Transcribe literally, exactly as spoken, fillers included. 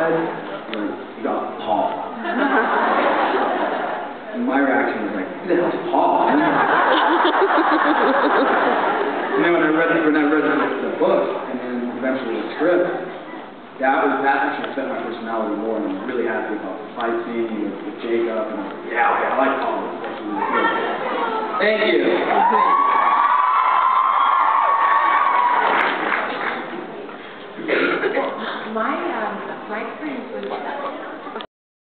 Alez? Like, you got Paul. And my reaction was like, who the hell's Paul? And then when I read the, when I read the, the book, and then eventually the script, that was that actually set my personality more, and I'm really happy about the fight scene with, with Jacob, and I was like, yeah, okay, I like Paul. Thank you.